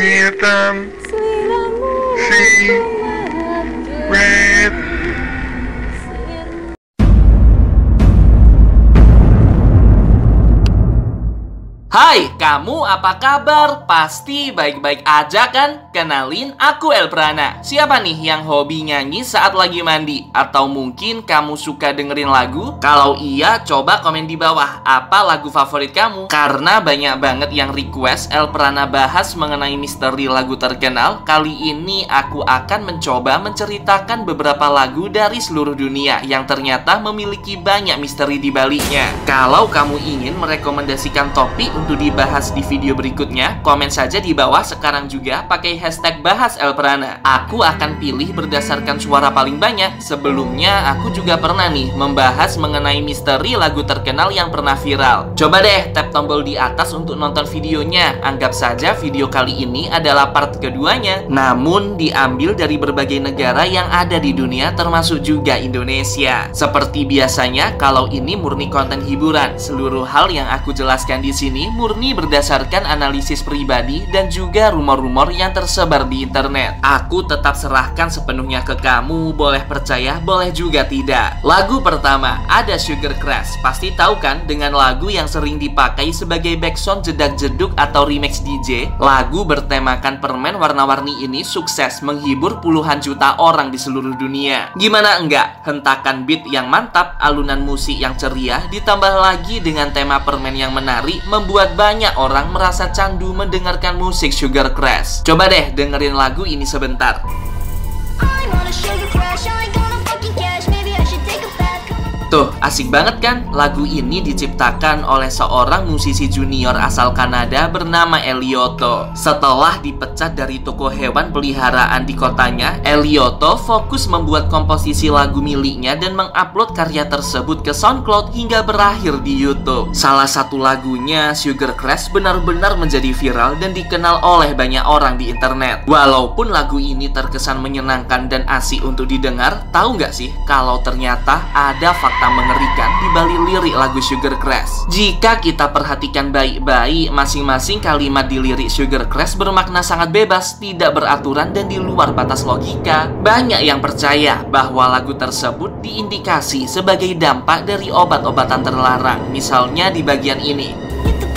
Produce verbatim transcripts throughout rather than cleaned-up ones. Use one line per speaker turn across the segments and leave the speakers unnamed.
hitam, si red.
Hai, kamu apa kabar? Pasti baik-baik aja kan? Kenalin, aku Elprana. Siapa nih yang hobi nyanyi saat lagi mandi? Atau mungkin kamu suka dengerin lagu? Kalau iya, coba komen di bawah apa lagu favorit kamu. Karena banyak banget yang request Elprana bahas mengenai misteri lagu terkenal. Kali ini aku akan mencoba menceritakan beberapa lagu dari seluruh dunia yang ternyata memiliki banyak misteri di baliknya. Kalau kamu ingin merekomendasikan topik untuk dibahas di video berikutnya, komen saja di bawah sekarang juga pakai hashtag bahas Elprana. Aku akan pilih berdasarkan suara paling banyak. Sebelumnya aku juga pernah nih membahas mengenai misteri lagu terkenal yang pernah viral. Coba deh tap tombol di atas untuk nonton videonya. Anggap saja video kali ini adalah part keduanya, namun diambil dari berbagai negara yang ada di dunia termasuk juga Indonesia. Seperti biasanya, kalau ini murni konten hiburan. Seluruh hal yang aku jelaskan di sini murni berdasarkan analisis pribadi dan juga rumor-rumor yang tersebar di internet. Aku tetap serahkan sepenuhnya ke kamu, boleh percaya, boleh juga tidak. Lagu pertama, ada Sugar Crash. Pasti tahu kan dengan lagu yang sering dipakai sebagai backsound jedak-jeduk atau remix D J. Lagu bertemakan permen warna-warni ini sukses menghibur puluhan juta orang di seluruh dunia. Gimana enggak? Hentakan beat yang mantap, alunan musik yang ceria, ditambah lagi dengan tema permen yang menarik, membuat banyak orang merasa candu mendengarkan musik Sugar Crash. Coba deh dengerin lagu ini sebentar. Tuh, asik banget kan? Lagu ini diciptakan oleh seorang musisi junior asal Kanada bernama Elioto. Setelah dipecat dari toko hewan peliharaan di kotanya, Elioto fokus membuat komposisi lagu miliknya dan mengupload karya tersebut ke SoundCloud hingga berakhir di YouTube. Salah satu lagunya, Sugar Crash, benar-benar menjadi viral dan dikenal oleh banyak orang di internet. Walaupun lagu ini terkesan menyenangkan dan asik untuk didengar, tahu nggak sih kalau ternyata ada fakta mengerikan di balik lirik lagu Sugar Crash. Jika kita perhatikan baik-baik, masing-masing kalimat di lirik Sugar Crash bermakna sangat bebas, tidak beraturan dan di luar batas logika. Banyak yang percaya bahwa lagu tersebut diindikasi sebagai dampak dari obat-obatan terlarang. Misalnya di bagian ini.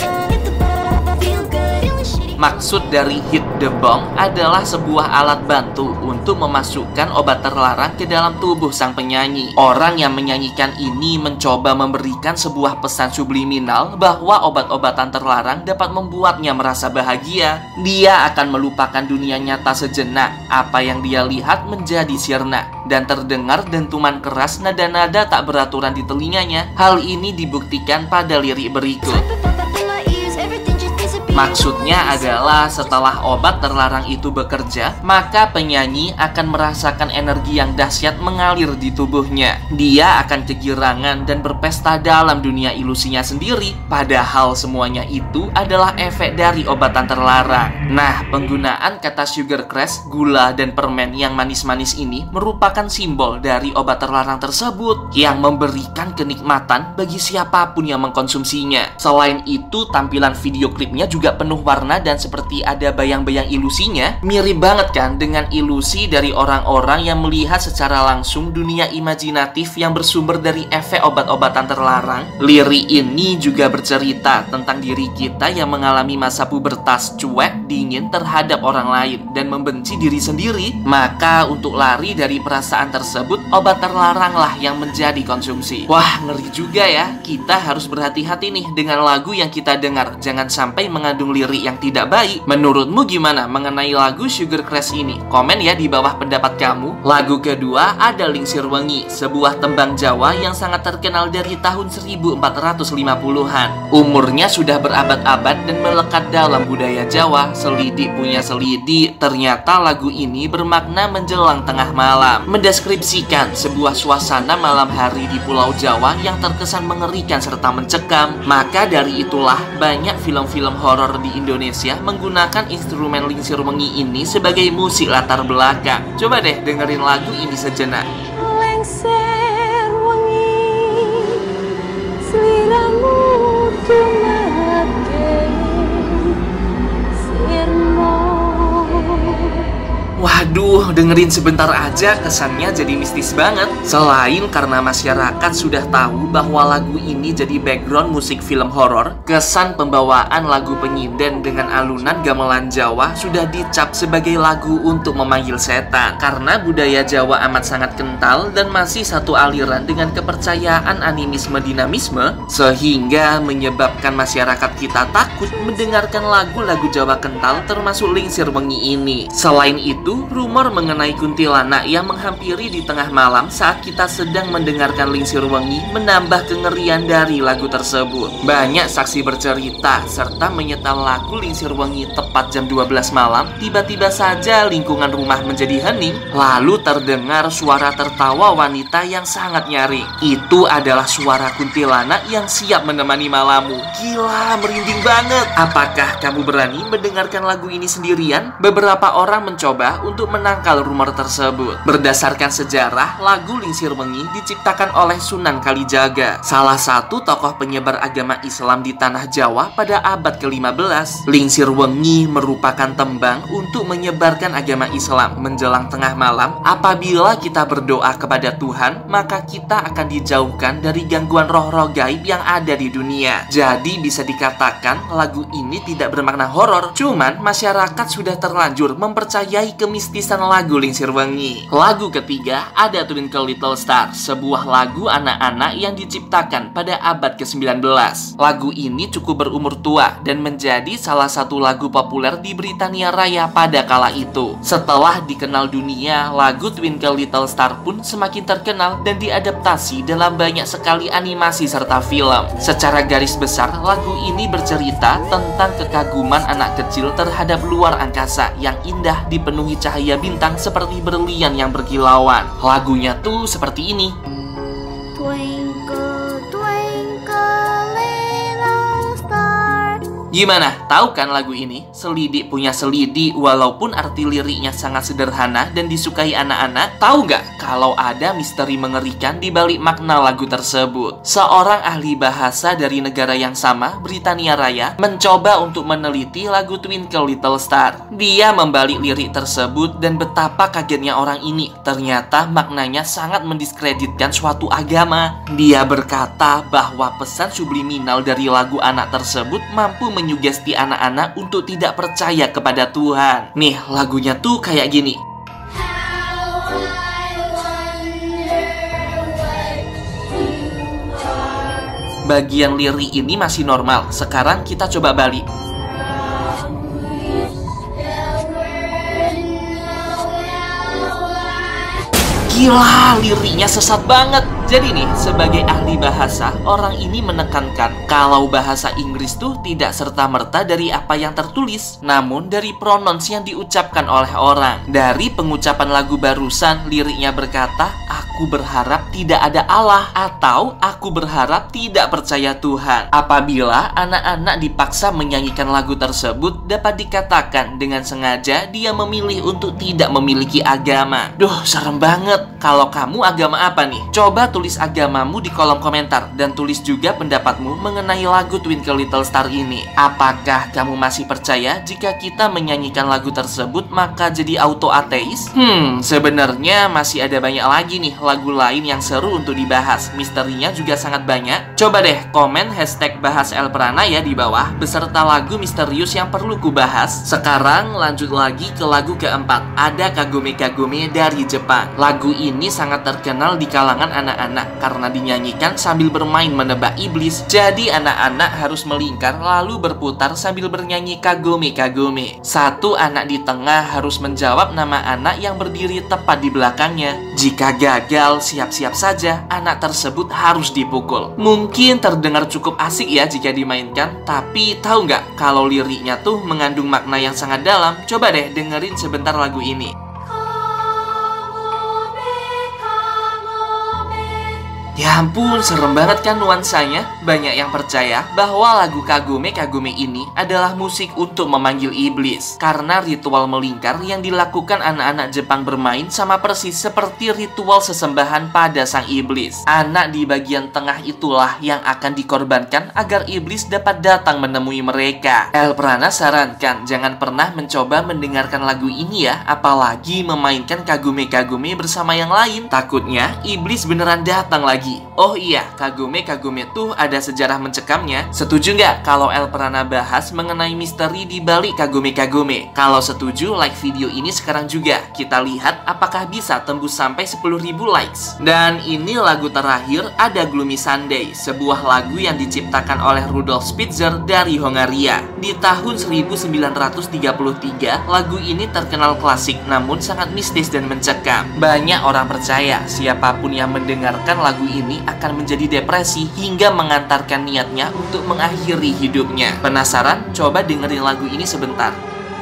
Maksud dari hit the bong adalah sebuah alat bantu untuk memasukkan obat terlarang ke dalam tubuh sang penyanyi. Orang yang menyanyikan ini mencoba memberikan sebuah pesan subliminal bahwa obat-obatan terlarang dapat membuatnya merasa bahagia. Dia akan melupakan dunia nyata sejenak. Apa yang dia lihat menjadi sirna dan terdengar dentuman keras nada-nada tak beraturan di telinganya. Hal ini dibuktikan pada lirik berikut. Maksudnya adalah setelah obat terlarang itu bekerja, maka penyanyi akan merasakan energi yang dahsyat mengalir di tubuhnya. Dia akan kegirangan dan berpesta dalam dunia ilusinya sendiri. Padahal semuanya itu adalah efek dari obatan terlarang. Nah, penggunaan kata Sugar Crash, gula dan permen yang manis-manis ini merupakan simbol dari obat terlarang tersebut yang memberikan kenikmatan bagi siapapun yang mengkonsumsinya. Selain itu, tampilan video klipnya juga penuh warna dan seperti ada bayang-bayang ilusinya. Mirip banget kan dengan ilusi dari orang-orang yang melihat secara langsung dunia imajinatif yang bersumber dari efek obat-obatan terlarang. Lirik ini juga bercerita tentang diri kita yang mengalami masa pubertas cuek, dingin terhadap orang lain dan membenci diri sendiri. Maka untuk lari dari perasaan tersebut, obat terlaranglah yang menjadi konsumsi. Wah, ngeri juga ya. Kita harus berhati-hati nih dengan lagu yang kita dengar. Jangan sampai mengandung lirik yang tidak baik. Menurutmu gimana mengenai lagu Sugar Crash ini? Komen ya di bawah pendapat kamu. Lagu kedua ada Lingsir Wengi, sebuah tembang Jawa yang sangat terkenal dari tahun seribu empat ratus lima puluhan. Umurnya sudah berabad-abad dan melekat dalam budaya Jawa. Selidik punya selidik, ternyata lagu ini bermakna menjelang tengah malam, mendeskripsikan sebuah suasana malam hari di Pulau Jawa yang terkesan mengerikan serta mencekam. Maka dari itulah banyak film-film horor di Indonesia menggunakan instrumen Lingsir Wengi ini sebagai musik latar belakang. Coba deh dengerin lagu ini sejenak.
Lengser wengi, sliramu tumake, sirmo
Aduh, dengerin sebentar aja kesannya jadi mistis banget. Selain karena masyarakat sudah tahu bahwa lagu ini jadi background musik film horor, kesan pembawaan lagu Penyinden dengan alunan gamelan Jawa sudah dicap sebagai lagu untuk memanggil setan. Karena budaya Jawa amat sangat kental dan masih satu aliran dengan kepercayaan animisme dinamisme, sehingga menyebabkan masyarakat kita takut mendengarkan lagu-lagu Jawa kental termasuk Lingsir Wengi ini. Selain itu, rumor mengenai kuntilanak yang menghampiri di tengah malam saat kita sedang mendengarkan Lingsir Wengi menambah kengerian dari lagu tersebut. Banyak saksi bercerita serta menyetel lagu Lingsir Wengi tepat jam dua belas malam, tiba-tiba saja lingkungan rumah menjadi hening, lalu terdengar suara tertawa wanita yang sangat nyaring. Itu adalah suara kuntilanak yang siap menemani malammu. Gila, merinding banget. Apakah kamu berani mendengarkan lagu ini sendirian? Beberapa orang mencoba untuk menangkal rumor tersebut. Berdasarkan sejarah, lagu Lingsir Wengi diciptakan oleh Sunan Kalijaga, salah satu tokoh penyebar agama Islam di tanah Jawa pada abad ke lima belas. Lingsir Wengi merupakan tembang untuk menyebarkan agama Islam menjelang tengah malam. Apabila kita berdoa kepada Tuhan, maka kita akan dijauhkan dari gangguan roh-roh gaib yang ada di dunia. Jadi bisa dikatakan lagu ini tidak bermakna horor, cuman masyarakat sudah terlanjur mempercayai kemistisan lagu Lingsir Wengi. Lagu ketiga ada Twinkle Little Star, sebuah lagu anak-anak yang diciptakan pada abad ke sembilan belas. Lagu ini cukup berumur tua dan menjadi salah satu lagu populer di Britania Raya pada kala itu. Setelah dikenal dunia, lagu Twinkle Little Star pun semakin terkenal dan diadaptasi dalam banyak sekali animasi serta film. Secara garis besar, lagu ini bercerita tentang kekaguman anak kecil terhadap luar angkasa yang indah dipenuhi cahaya bintang seperti berlian yang berkilauan. Lagunya tuh seperti ini.
Twinkle, twinkle, little star.
Gimana? Tahu kan lagu ini? Selidik punya selidik, walaupun arti liriknya sangat sederhana dan disukai anak-anak. Tahu nggak kalau ada misteri mengerikan di balik makna lagu tersebut? Seorang ahli bahasa dari negara yang sama, Britania Raya, mencoba untuk meneliti lagu Twinkle Little Star. Dia membalik lirik tersebut dan betapa kagetnya orang ini. Ternyata maknanya sangat mendiskreditkan suatu agama. Dia berkata bahwa pesan subliminal dari lagu anak tersebut mampu menyugesti anak-anak untuk tidak percaya kepada Tuhan. Nih, lagunya tuh kayak gini. Bagian lirik ini masih normal. Sekarang kita coba balik. Gila, liriknya sesat banget. Jadi nih, sebagai ahli bahasa, orang ini menekankan kalau bahasa Inggris tuh tidak serta-merta dari apa yang tertulis, namun dari pronouns yang diucapkan oleh orang. Dari pengucapan lagu barusan, liriknya berkata, aku berharap tidak ada Allah, atau aku berharap tidak percaya Tuhan. Apabila anak-anak dipaksa menyanyikan lagu tersebut, dapat dikatakan dengan sengaja dia memilih untuk tidak memiliki agama. Duh, serem banget. Kalau kamu agama apa nih? Coba tulis agamamu di kolom komentar dan tulis juga pendapatmu mengenai lagu Twinkle Little Star ini. Apakah kamu masih percaya jika kita menyanyikan lagu tersebut maka jadi auto ateis? Hmm, sebenarnya masih ada banyak lagi nih lagu lain yang seru untuk dibahas. Misterinya juga sangat banyak. Coba deh komen hashtag bahas Elprana ya di bawah beserta lagu misterius yang perlu kubahas. Sekarang lanjut lagi ke lagu keempat. Ada Kagome Kagome dari Jepang. Lagu ini sangat terkenal di kalangan anak-anak karena dinyanyikan sambil bermain menebak iblis. Jadi anak-anak harus melingkar lalu berputar sambil bernyanyi Kagome Kagome. Satu anak di tengah harus menjawab nama anak yang berdiri tepat di belakangnya. Jika gagal, siap-siap saja anak tersebut harus dipukul. Mungkin terdengar cukup asik ya jika dimainkan, tapi tahu nggak kalau liriknya tuh mengandung makna yang sangat dalam? Coba deh dengerin sebentar lagu ini. Ya ampun, serem banget kan nuansanya? Banyak yang percaya bahwa lagu Kagome Kagome ini adalah musik untuk memanggil iblis. Karena ritual melingkar yang dilakukan anak-anak Jepang bermain sama persis seperti ritual sesembahan pada sang iblis. Anak di bagian tengah itulah yang akan dikorbankan agar iblis dapat datang menemui mereka. El Prana sarankan jangan pernah mencoba mendengarkan lagu ini ya, apalagi memainkan Kagome Kagome bersama yang lain. Takutnya iblis beneran datang lagi. Oh iya, Kagome Kagome tuh ada sejarah mencekamnya. Setuju nggak kalau El Prana bahas mengenai misteri di balik Kagome Kagome? Kalau setuju, like video ini sekarang juga. Kita lihat apakah bisa tembus sampai sepuluh ribu likes. Dan ini lagu terakhir, ada Gloomy Sunday, sebuah lagu yang diciptakan oleh Rudolf Spitzer dari Hongaria. Di tahun seribu sembilan ratus tiga puluh tiga, lagu ini terkenal klasik namun sangat mistis dan mencekam. Banyak orang percaya siapapun yang mendengarkan lagu ini akan menjadi depresi hingga mengantarkan niatnya untuk mengakhiri hidupnya. Penasaran? Coba dengerin lagu ini sebentar.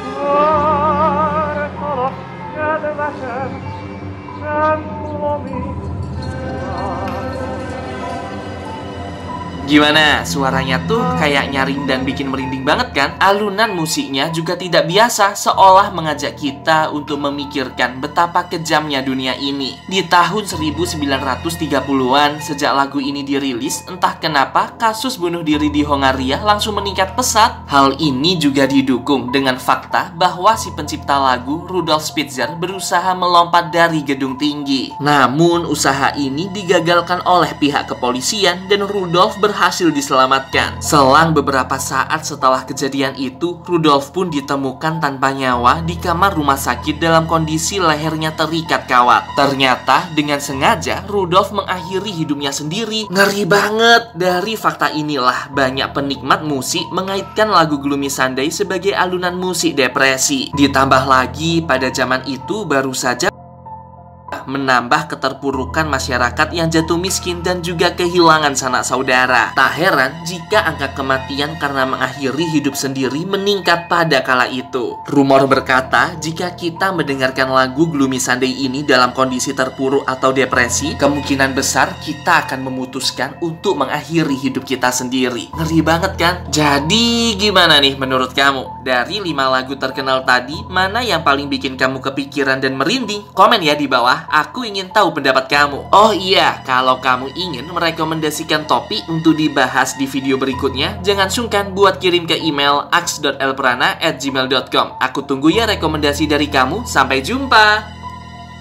Gimana? Suaranya tuh kayak nyaring dan bikin merinding banget kan? Alunan musiknya juga tidak biasa, seolah mengajak kita untuk memikirkan betapa kejamnya dunia ini. Di tahun seribu sembilan ratus tiga puluhan, sejak lagu ini dirilis, entah kenapa kasus bunuh diri di Hongaria langsung meningkat pesat. Hal ini juga didukung dengan fakta bahwa si pencipta lagu, Rudolf Spitzer, berusaha melompat dari gedung tinggi. Namun, usaha ini digagalkan oleh pihak kepolisian dan Rudolf berhasil berhasil diselamatkan. Selang beberapa saat setelah kejadian itu, Rudolf pun ditemukan tanpa nyawa di kamar rumah sakit dalam kondisi lehernya terikat kawat. Ternyata dengan sengaja Rudolf mengakhiri hidupnya sendiri. Ngeri banget. Dari fakta inilah banyak penikmat musik mengaitkan lagu Gloomy Sunday sebagai alunan musik depresi. Ditambah lagi pada zaman itu baru saja menambah keterpurukan masyarakat yang jatuh miskin dan juga kehilangan sanak saudara. Tak heran jika angka kematian karena mengakhiri hidup sendiri meningkat pada kala itu. Rumor berkata, jika kita mendengarkan lagu Gloomy Sunday ini dalam kondisi terpuruk atau depresi, kemungkinan besar kita akan memutuskan untuk mengakhiri hidup kita sendiri. Ngeri banget kan? Jadi gimana nih menurut kamu? Dari lima lagu terkenal tadi, mana yang paling bikin kamu kepikiran dan merinding? Komen ya di bawah. Aku ingin tahu pendapat kamu. Oh iya, kalau kamu ingin merekomendasikan topik untuk dibahas di video berikutnya, jangan sungkan buat kirim ke email aks dot elprana at gmail dot com. Aku tunggu ya rekomendasi dari kamu. Sampai jumpa.